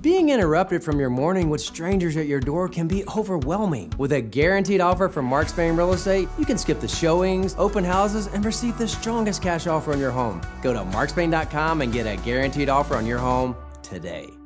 Being interrupted from your morning with strangers at your door can be overwhelming. With a guaranteed offer from Mark Spain Real Estate, you can skip the showings, open houses, and receive the strongest cash offer on your home. Go to markspain.com and get a guaranteed offer on your home today.